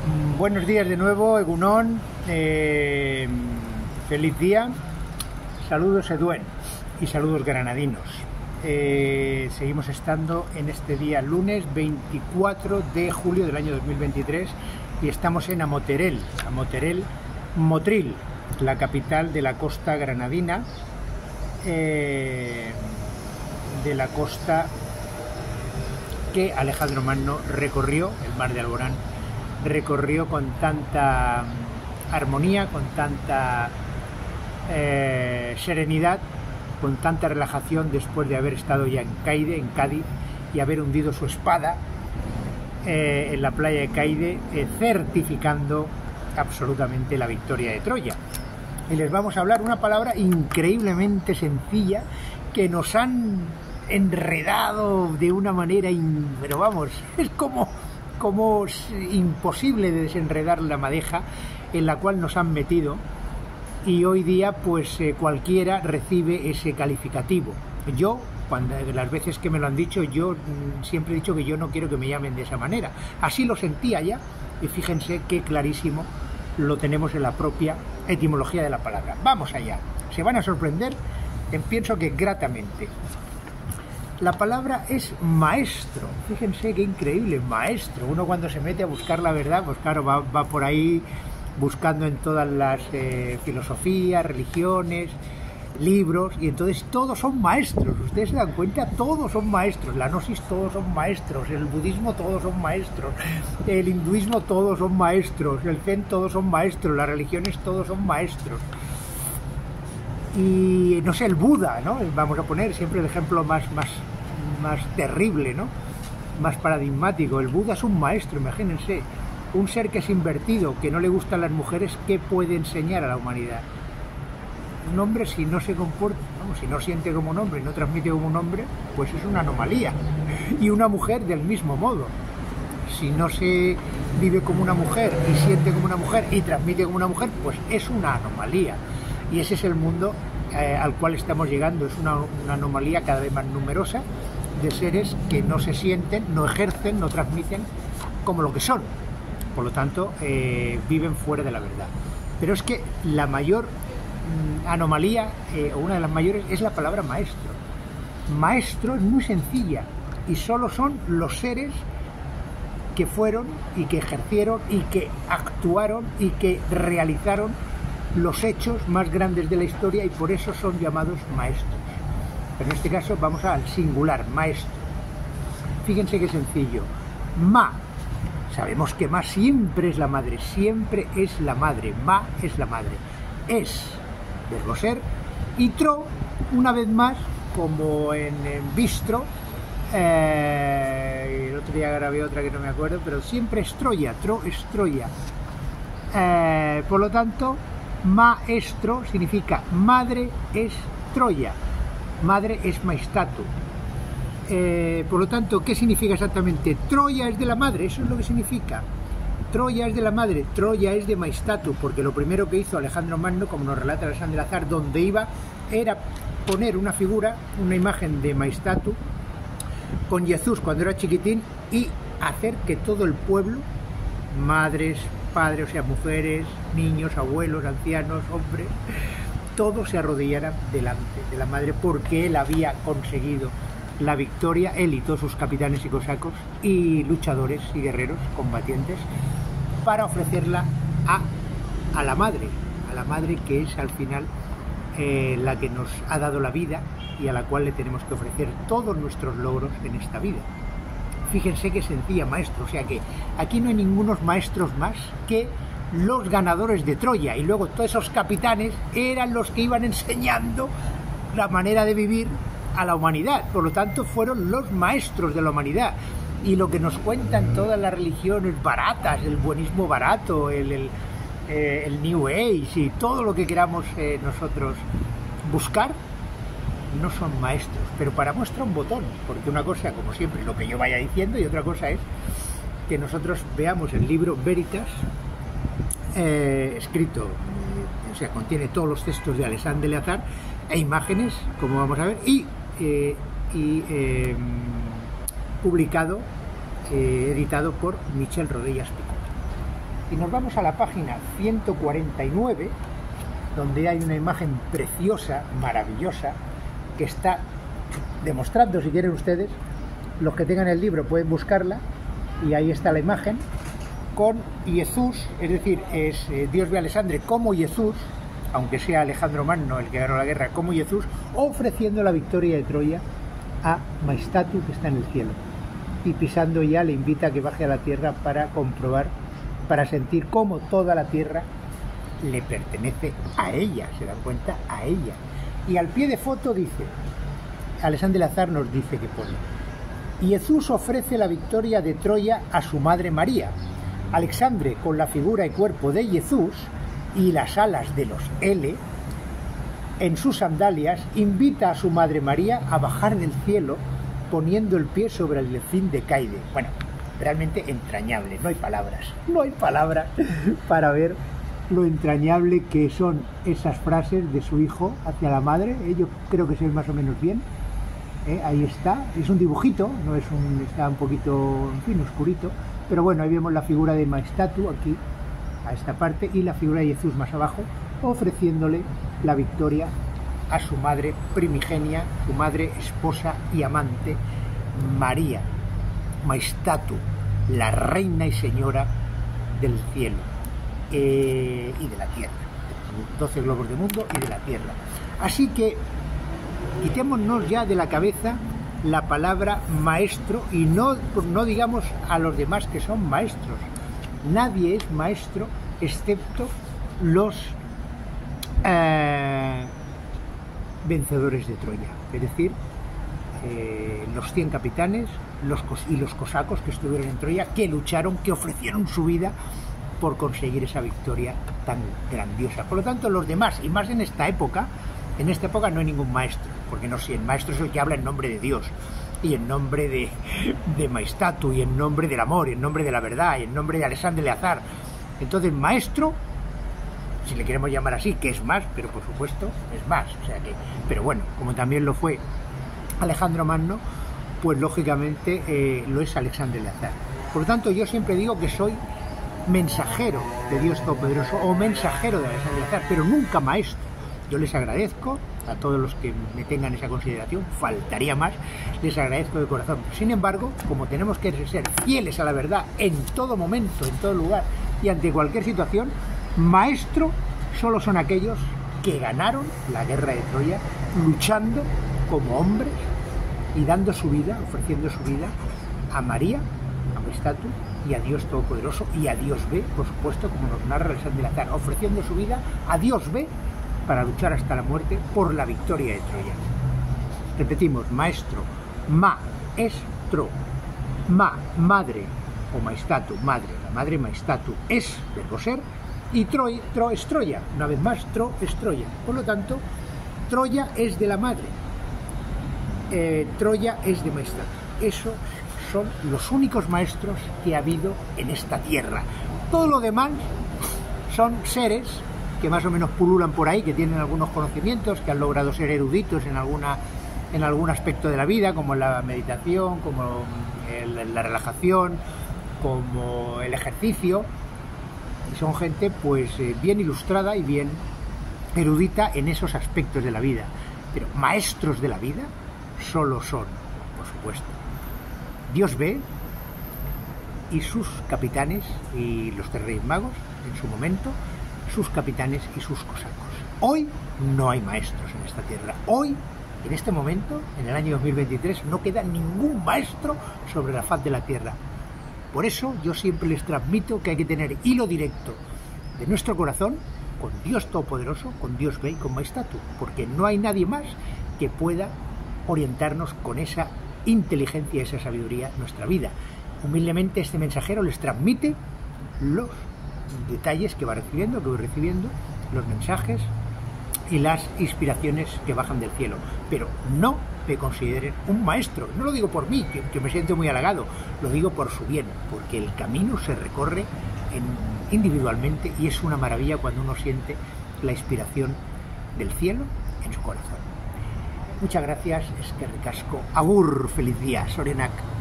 Buenos días de nuevo, Egunon, feliz día, saludos Eduen y saludos granadinos. Seguimos estando en este día lunes 24 de julio del año 2023 y estamos en Motril, la capital de la costa granadina, de la costa que Alejandro Magno recorrió, el mar de Alborán, recorrió con tanta armonía, con tanta serenidad, con tanta relajación después de haber estado ya en Cádiz y haber hundido su espada en la playa de Cádiz, certificando absolutamente la victoria de Troya. Y les vamos a hablar una palabra increíblemente sencilla que nos han enredado de una manera, pero vamos, es como imposible de desenredar la madeja en la cual nos han metido, y hoy día pues cualquiera recibe ese calificativo. Yo, las veces que me lo han dicho, yo siempre he dicho que yo no quiero que me llamen de esa manera. Así lo sentía ya, y fíjense qué clarísimo lo tenemos en la propia etimología de la palabra. Vamos allá, se van a sorprender, pienso que gratamente. La palabra es maestro. Fíjense qué increíble, maestro. Uno cuando se mete a buscar la verdad, pues claro, va por ahí buscando en todas las filosofías, religiones, libros, y entonces todos son maestros. Ustedes se dan cuenta, todos son maestros. La gnosis, todos son maestros. El budismo, todos son maestros. El hinduismo, todos son maestros. El zen, todos son maestros. Las religiones, todos son maestros. Y no sé, el Buda, ¿no? Vamos a poner siempre el ejemplo más terrible, ¿no? Más paradigmático. El Buda es un maestro, imagínense. Un ser que es invertido, que no le gustan las mujeres, ¿qué puede enseñar a la humanidad? Un hombre, si no se comporta, vamos, si no siente como un hombre, no transmite como un hombre, pues es una anomalía. Y una mujer del mismo modo. Si no se vive como una mujer y siente como una mujer y transmite como una mujer, pues es una anomalía. Y ese es el mundo al cual estamos llegando. Es una anomalía cada vez más numerosa de seres que no se sienten, no ejercen, no transmiten como lo que son. Por lo tanto, viven fuera de la verdad. Pero es que la mayor anomalía, o una de las mayores, es la palabra maestro. Maestro es muy sencilla y solo son los seres que fueron y que ejercieron y que actuaron y que realizaron los hechos más grandes de la historia, y por eso son llamados maestros. Pero en este caso vamos al singular, maestro. Fíjense qué sencillo. Ma, sabemos que ma siempre es la madre, siempre es la madre. Ma es la madre. Es, verbo ser. Y tro, una vez más, como en bistro, el otro día grabé otra que no me acuerdo, pero siempre es Troya, tro es Troya. Por lo tanto, maestro significa madre es Troya, madre es Maestatu. Por lo tanto, ¿qué significa exactamente? Troya es de la madre, eso es lo que significa. Troya es de la madre, Troya es de Maestatu, porque lo primero que hizo Alejandro Magno, como nos relata Alexandre Lazar, donde iba, era poner una figura, una imagen de Maestatu con Jesús cuando era chiquitín, y hacer que todo el pueblo, madres, padres, o sea, mujeres, niños, abuelos, ancianos, hombres, todos se arrodillaran delante de la madre, porque él había conseguido la victoria, él y todos sus capitanes y cosacos y luchadores y guerreros combatientes, para ofrecerla a la madre que es al final la que nos ha dado la vida y a la cual le tenemos que ofrecer todos nuestros logros en esta vida. Fíjense qué sencilla, maestro. O sea que aquí no hay ningunos maestros más que los ganadores de Troya, y luego todos esos capitanes eran los que iban enseñando la manera de vivir a la humanidad. Por lo tanto, fueron los maestros de la humanidad. Y lo que nos cuentan todas las religiones baratas, el buenismo barato, el New Age y todo lo que queramos nosotros buscar, no son maestros, pero para muestra un botón, porque una cosa, como siempre, lo que yo vaya diciendo, y otra cosa es que nosotros veamos el libro Veritas, escrito, o sea, contiene todos los textos de Alexandre Lazar e imágenes, como vamos a ver, y publicado, editado por Michel Rodellas Picot. Y nos vamos a la página 149, donde hay una imagen preciosa, maravillosa, que está demostrando, si quieren ustedes, los que tengan el libro pueden buscarla, y ahí está la imagen, con Jesús, es decir, es Dios ve a Alexandre como Jesús, aunque sea Alejandro Magno el que ganó la guerra, como Jesús, ofreciendo la victoria de Troya a Maestatu, que está en el cielo. Y pisando ya le invita a que baje a la tierra para comprobar, para sentir cómo toda la tierra le pertenece a ella, se dan cuenta, a ella. Y al pie de foto dice, Alexandre Lazar nos dice que pone: Jesús ofrece la victoria de Troya a su madre María. Alexandre, con la figura y cuerpo de Jesús y las alas de los L en sus sandalias, invita a su madre María a bajar del cielo poniendo el pie sobre el delfín de Caide. Bueno, realmente entrañable, no hay palabras para ver lo entrañable que son esas frases de su hijo hacia la madre. Yo creo que se ve más o menos bien. Ahí está, es un dibujito, no es está un poquito, en fin, oscurito, pero bueno, ahí vemos la figura de Maestatu aquí, a esta parte, y la figura de Jesús más abajo, ofreciéndole la victoria a su madre primigenia, su madre, esposa y amante, María, Maestatu, la reina y señora del cielo y de la tierra, 12 globos del mundo y de la tierra. Así que quitémonos ya de la cabeza la palabra maestro y no digamos a los demás que son maestros. Nadie es maestro excepto los vencedores de Troya, es decir, los 100 capitanes y los cosacos que estuvieron en Troya, que lucharon, que ofrecieron su vida por conseguir esa victoria tan grandiosa. Por lo tanto, los demás, y más en esta época no hay ningún maestro, porque no sé, el maestro es el que habla en nombre de Dios, y en nombre de Maestatu, y en nombre del amor, y en nombre de la verdad, y en nombre de Alexandre Lazar. Entonces, maestro, si le queremos llamar así, que es más, pero por supuesto es más, o sea que, pero bueno, como también lo fue Alejandro Magno, pues lógicamente lo es Alexandre Lazar. Por lo tanto, yo siempre digo que soy mensajero de Dios Todopoderoso o mensajero de Alexandre Lazar, pero nunca maestro. Yo les agradezco a todos los que me tengan esa consideración, faltaría más, les agradezco de corazón. Sin embargo, como tenemos que ser fieles a la verdad en todo momento, en todo lugar y ante cualquier situación, maestro solo son aquellos que ganaron la guerra de Troya luchando como hombres y dando su vida, ofreciendo su vida a María, a Maestatu y a Dios Todopoderoso y a Dios B, por supuesto, como nos narra Alexandre Lazar, ofreciendo su vida a Dios B para luchar hasta la muerte por la victoria de Troya. Repetimos, maestro, maestro, madre o Maestatu, madre, la madre Maestatu es verbo ser, y tro es Troya, una vez más, tro es Troya. Por lo tanto, Troya es de la madre, Troya es de Maestatu. Esos son los únicos maestros que ha habido en esta tierra. Todo lo demás son seres que más o menos pululan por ahí, que tienen algunos conocimientos, que han logrado ser eruditos en algún aspecto de la vida, como la meditación, como la relajación, como el ejercicio, y son gente pues bien ilustrada y bien erudita en esos aspectos de la vida, pero maestros de la vida solo son, por supuesto, Dios B y sus capitanes y los 3 Reyes Magos en su momento, sus capitanes y sus cosacos. Hoy no hay maestros en esta tierra. Hoy, en este momento, en el año 2023, no queda ningún maestro sobre la faz de la tierra. Por eso yo siempre les transmito que hay que tener hilo directo de nuestro corazón con Dios Todopoderoso, con Dios B y con Maestatu, porque no hay nadie más que pueda orientarnos con esa inteligencia y esa sabiduría nuestra vida. Humildemente este mensajero les transmite los detalles que va recibiendo, que voy recibiendo, los mensajes y las inspiraciones que bajan del cielo, pero no me consideren un maestro. No lo digo por mí, que me siento muy halagado, lo digo por su bien, porque el camino se recorre individualmente y es una maravilla cuando uno siente la inspiración del cielo en su corazón. Muchas gracias, eskerrik asko, agur, feliz día, Sorenak.